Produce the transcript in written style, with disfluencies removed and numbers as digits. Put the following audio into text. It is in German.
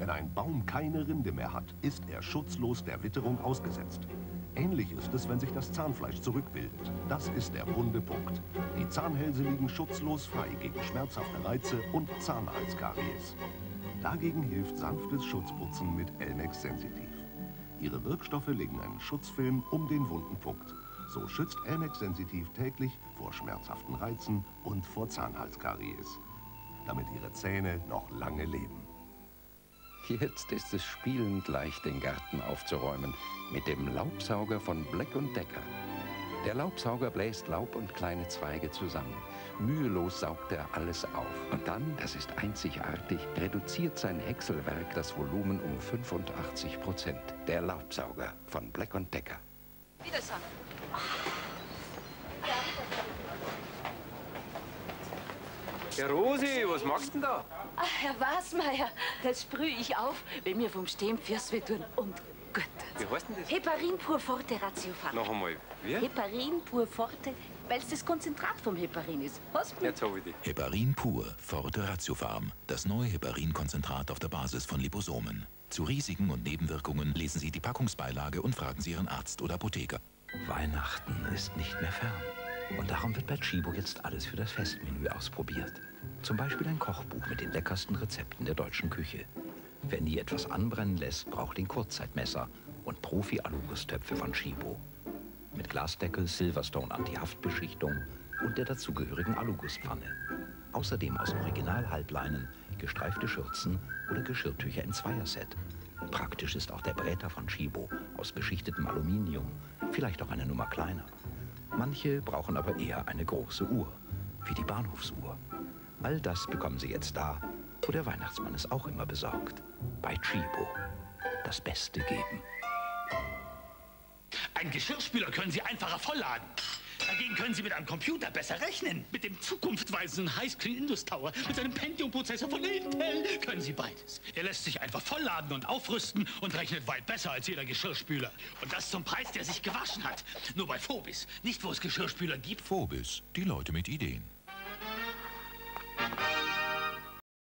Wenn ein Baum keine Rinde mehr hat, ist er schutzlos der Witterung ausgesetzt. Ähnlich ist es, wenn sich das Zahnfleisch zurückbildet. Das ist der wunde Punkt. Die Zahnhälse liegen schutzlos frei gegen schmerzhafte Reize und Zahnhalskaries. Dagegen hilft sanftes Schutzputzen mit Elmex Sensitiv. Ihre Wirkstoffe legen einen Schutzfilm um den wunden Punkt. So schützt Elmex Sensitiv täglich vor schmerzhaften Reizen und vor Zahnhalskaries, damit Ihre Zähne noch lange leben. Jetzt ist es spielend leicht, den Garten aufzuräumen mit dem Laubsauger von Black & Decker. Der Laubsauger bläst Laub und kleine Zweige zusammen. Mühelos saugt er alles auf. Und dann, das ist einzigartig, reduziert sein Häckselwerk das Volumen um 85%. Der Laubsauger von Black & Decker. Wiedersehen. Ja, Rosi, was machst du denn da? Ach, Herr Wasmeier, das sprühe ich auf, wenn wir vom Stehmpfirs tun. Und gut. Wie heißt denn das? Heparin pur forte Ratiofarm. Noch einmal. Wie? Heparin pur forte, weil es das Konzentrat vom Heparin ist. Hast du? Jetzt hab ich die. Heparin pur Forte Ratiofarm. Das neue Heparin-Konzentrat auf der Basis von Liposomen. Zu Risiken und Nebenwirkungen lesen Sie die Packungsbeilage und fragen Sie Ihren Arzt oder Apotheker. Weihnachten ist nicht mehr fern. Und darum wird bei Tchibo jetzt alles für das Festmenü ausprobiert. Zum Beispiel ein Kochbuch mit den leckersten Rezepten der deutschen Küche. Wer nie etwas anbrennen lässt, braucht den Kurzzeitmesser und Profi-Alugusstöpfe von Tchibo. Mit Glasdeckel, Silverstone Anti-Haftbeschichtung und der dazugehörigen Alugusspfanne. Außerdem aus Original-Halbleinen, gestreifte Schürzen oder Geschirrtücher in Zweierset. Praktisch ist auch der Bräter von Tchibo aus beschichtetem Aluminium, vielleicht auch eine Nummer kleiner. Manche brauchen aber eher eine große Uhr, wie die Bahnhofsuhr. All das bekommen Sie jetzt da, wo der Weihnachtsmann es auch immer besorgt. Bei Tchibo. Das Beste geben. Einen Geschirrspüler können Sie einfacher vollladen. Dagegen können Sie mit einem Computer besser rechnen. Mit dem zukunftsweisenden Highscreen Indus Tower, mit seinem Pentium-Prozessor von Intel können Sie beides. Er lässt sich einfach vollladen und aufrüsten und rechnet weit besser als jeder Geschirrspüler. Und das zum Preis, der sich gewaschen hat. Nur bei Phobis, nicht wo es Geschirrspüler gibt. Phobis, die Leute mit Ideen.